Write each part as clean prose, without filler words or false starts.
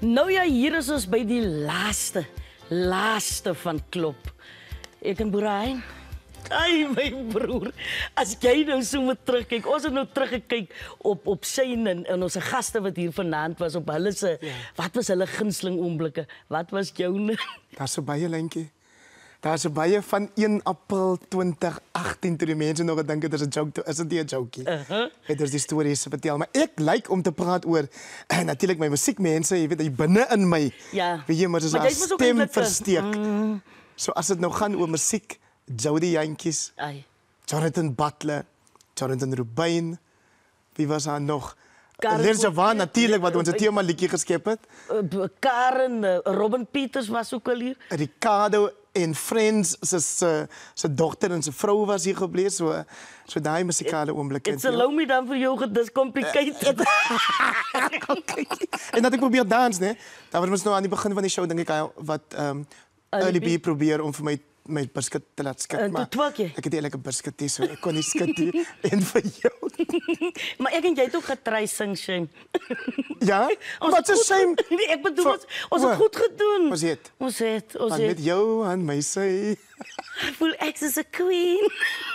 Nou ja, hier is ons by die laaste van Klop. Ek en Boerhain. Ai, my broer, as jy nou so moet terugkyk, ons het nou teruggekyk op Shane en ons gaste wat hier vanaand was, op hulle se, wat was hulle gunsteling oomblikke? Wat was joune? Daar's so baie lentjie. Daar's so baie van 1 April 2018 toe die mense nog gedink het dit is 'n joke, is dit nie 'n jokie? Het ons die stories vertel, maar ek like om te praat oor natuurlik my musiekmense, jy weet, hy binne in my. Ja. Weet jy, maar dis Maar 'n jy moet ook stem eintlik, versteek. So as dit nou gaan oor musiek, Jody Jantjies, Ai. Jonathan Butler, Jonathan Rubin, wie was daar nog? Karen Lerjavan natuurlik wat ons 'n tema liedjie geskep het. Karen, Robin Peters was ook al hier. Ricardo en Friends se dogter en sy vrou was hier gebleef, so daai musikale oomblik. It's allow me dan vir jou, dis complicated. Okay. En dat ek probeer dans, né? Daar was nou aan die begin van die show dink ek wat Early B probeer om vir my biscuit te laat skit, maar ek het eintlik 'n biscuit hê, so ek kon nie skit nie en vir jou. Maar ek en jy het ook getry sing, Shane. Ja? Wat 'n shame. Nee, ek bedoel ons het goed gedoen. Ons het. Met jou aan my sy. Ek voel ek is 'n queen.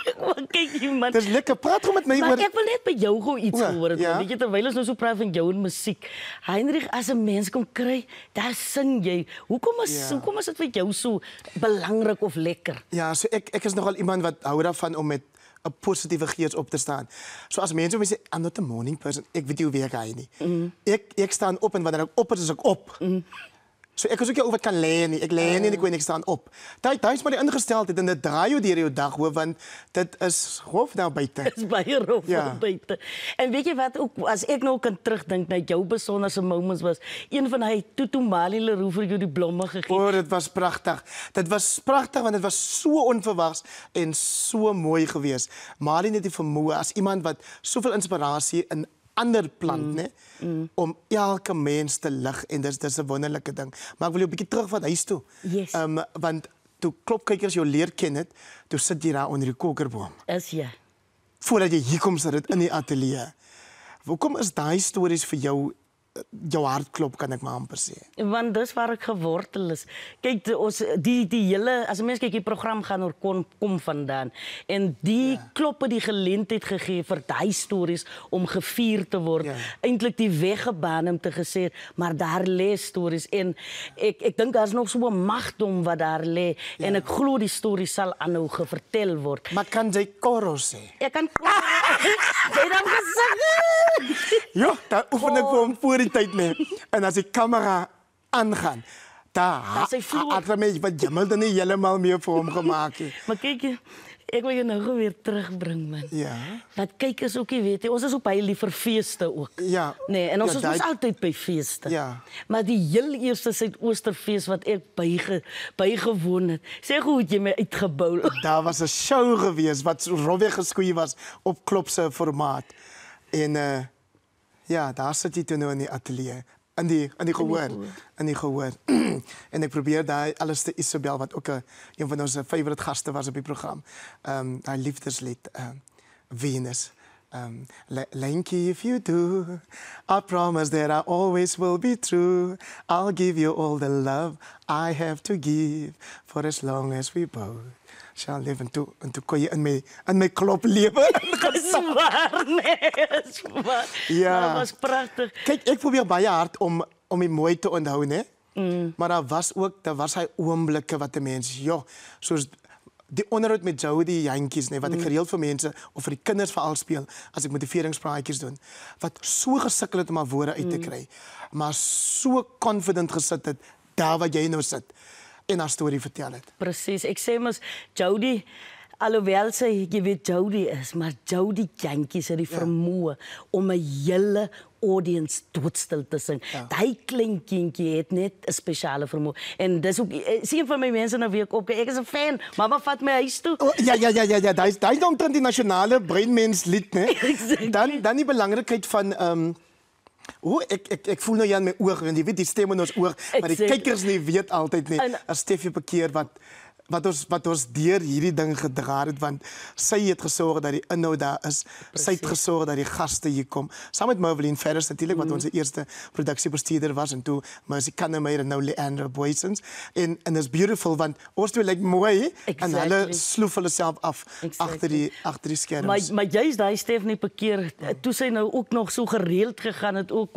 Kyk jy man. Dis lekker praat gou met my maar oor. Ek wil net by jou gou iets hoor. Ja? Weet jy, terwyl ons nou so praat van jou en musiek. Heinrich, as 'n mens kom kry, daar sing jy. Hoekom is dit vir jou so belangrik of lekker? Ja, so ek is nogal iemand wat hou daarvan om met 'n positiewe gees op te staan. So as mense sê I'm not a morning person, ek weet nie hoe werk hy nie. Ek staan op en wanneer ek op is ek op. So ek is ook nie oor wat kan lê nie. Ek lê nie en ek staan op. Daai is maar die ingesteldheid en dit draai jou deur jou dag hoor, want dit is rof daar buite. Dit is baie rof daar buite. En weet jy wat ook as ek nou kan terugdink na jou besonderse moments was, een van hy Tutu Mali Leroux vir jou die blomme gegee. O, dit was pragtig. Dit was pragtig want dit was so onverwags en so mooi geweest. Mali het die vermoë as iemand wat soveel inspirasie in ander plant, né? Om elke mens te lig en dis 'n wonderlike ding. Maar ek wil jou 'n bietjie terugvat huis toe. Yes. Want toe klopkykers jou leer ken het, toe sit jy daar onder die kokerboom. Is jy? Voordat jy hier kom sit dit in die ateljee. Hoekom is daai stories vir jou hart klop, kan ek maar amper sê? Want dis waar ek gewortel is. Kyk, ons die hele as 'n mens kyk die program gaan oor kom vandaan en die kloppe die geleentheid gegee vir daai stories om gevier te word. Eintlik die weg gebaan om te gesê, maar daar lê stories en ek dink daar's nog so 'n magdom wat daar lê en ek glo die stories sal aanhou gevertel word. Maar kan jy koros sê? Ek kan jy dan gesing. Ja, daar oefen ek vir hom voor die tyd net. En as die kamera aangaan, daar het wat jammel dan nie heeltemal meer vir hom gemaak het. Maar kyk, ek wil jou nou weer terugbring man. Ja. Want kyk is ook, jy weet, ons is op baie lief vir feeste ook. Ja. Nee, en ons is ons altyd by feeste. Ja. Maar die heel eerste Suidoosterfees wat ek bygewoon het, sê hoe het jy my uitgebou? Daar was 'n show gewees wat rowweg geskoei was op Klop se formaat. En ja, daar sit jy toe nou in die ateljee, in die gehoor. En ek probeer daai alles te Isabel wat ook een van ons favorite gaste was op die program. Daai liefdeslied Venus. Lanky, if you do, I promise that I always will be true. I'll give you all the love I have to give for as long as we both shall live. En toe kon jy in my klop lewe. Zwaar, nee, zwaar. Ja. Maar dat was prachtig. Kijk, ek probeer baie hard om die mooi te onthou, né? Maar daar was hy oomblikke wat 'n mens, soos die onderhoud met Jody Jantjies, wat ek gereeld vir mense of vir die kinders veral speel as ek motiveringspraatjies doen, wat so gesukkel het om haar woorde uit te kry, maar so confident gesit het daar waar jy nou sit en haar storie vertel het. Presies. Ek sê mos Jody, alhoewel sy jy weet Jody is, maar Jody Jantjies het die vermoë om 'n hele audience doodstil te sing. Daai klein kindjie het net 'n spesiale vermoë. En dis ook sien van my mense nou weer op. Ek is 'n fan. Mamma vat my huis toe. Ja. Daai omtrent die nasionale breinmens lied, né? Dan die belangrikheid van ek voel nou aan my oor, want jy weet die stem in ons oor, maar die kykers nie weet altyd nie. As Steffie bekeer wat wat ons deur hierdie ding gedra het, want sy het gesorg dat die inhoud daar is. Sy het gesorg dat die gaste hier kom. Saam met Merveline Ferris natuurlik, wat onze eerste productiebestuurder was, en toe Mercy Kannemeyer en nou Leandra Boysens. En is beautiful, want ons twee lyk mooi, en hulle sloef hulle self af agter die skerms. Maar juist daai Stephanie Pekeer, toe sy nou ook nog so gereeld gegaan het ook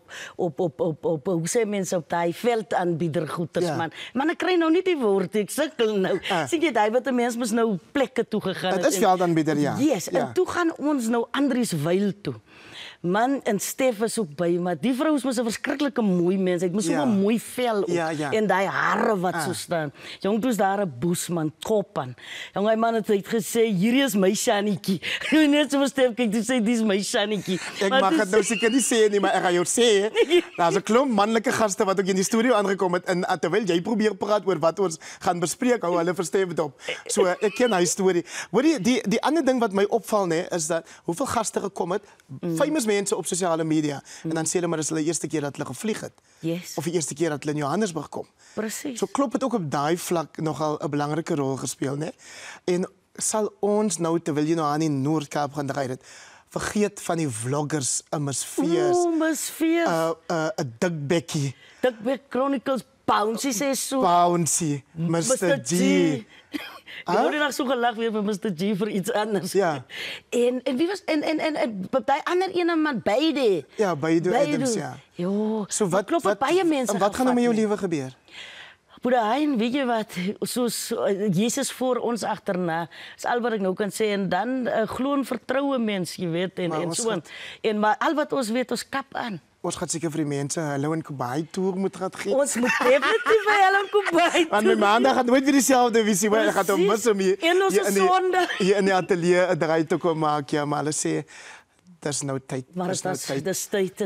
op hoe sê mense op daai veldaanbieder goeders man. Maar ek kry nou nie die woord, ek sukkel nou. Sien jy daai wat 'n mens mos nou plekke toe gegaan het. Dit is veldaanbieder, ja. Yes, en toe gaan ons nou Andrieswyl toe. Man en Stef is ook by, maar die vrou is mos 'n verskriklike mooi mens. Hy het mos so 'n mooi vel op en daai hare wat so staan. Jong, toe's daar 'n boesman kop aan. Jong, hy man het gesê, hierdie is my Shannetjie. Net so Stef kyk, toe sê dis my Shannetjie. Ek mag dit nou seker nie sê nie, maar ek gaan jou sê, daar's 'n klomp manlike gaste wat ook in die studio aangekom het en terwyl jy probeer praat oor wat ons gaan bespreek, hou hulle verstem dit op. So ek ken hy storie. Hoor die ander ding wat my opval nê, is dat hoeveel gaste gekom het, famous mense op sosiale media en dan sê hulle maar dis hulle eerste keer dat hulle gevlieg het. Yes. Of die eerste keer dat hulle in Johannesburg kom. Presies. So Klop het ook op daai vlak nogal 'n belangrike rol gespeel, né? En sal ons nou terwyl jy nou aan die Noord-Kaap gaan ry dit vergeet van die vloggers, 'n Miss Fees. Miss Fees. 'n Dick Becky. Dick Becky Chronicles Bouncy sê so. Bouncy, Mr. G. Ek het nog so gelag weer vir Mr. G vir iets anders. Ja. En wie was en daai ander ene man beide. Ja, beide Adams, ja. Jo. So wat baie mense. Wat gaan nou met jou lewe gebeur? Broer Hein, weet jy wat, soos Jesus voor ons agterna, is al wat ek nou kan sê, en dan glo en vertroue mens, jy weet, en so. En maar al wat ons weet, ons kap aan. Ons gaan seker vir die mense Hallo in Kobai toer moet gaan gee. Ons moet definitief by Hallo in Kobai. Want my maandag gaan nooit weer dieselfde visie, maar ek gaan hom mis om hier hier in die ateljee 'n draai te kom maak, ja, maar hulle sê dis nou tyd. Dis tyd.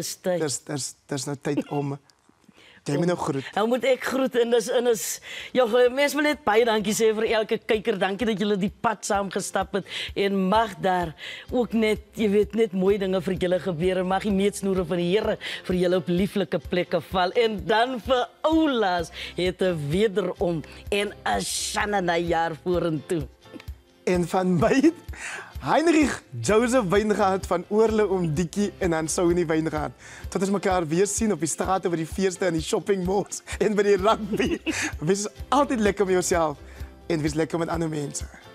Dis nou tyd om jy moet nou groet. Nou moet ek groet en is ja, mense wil net baie dankie sê vir elke kyker. Dankie dat julle die pad saam gestap het en mag daar ook net, jy weet, net mooi dinge vir julle gebeur en mag die meetsnoere van die Here vir julle op lieflike plekke val. En dan vir oulaas het wederom en 'n Shanana jaar vorentoe. En van my Heinrich Joseph Wyngaard van Oorle om Dikkie en dan sou nie Wyngaard. Tot ons mekaar weer sien op die strate by die feeste en die shopping malls en by die rugby. Wees altyd lekker met jouself en wees lekker met ander mense.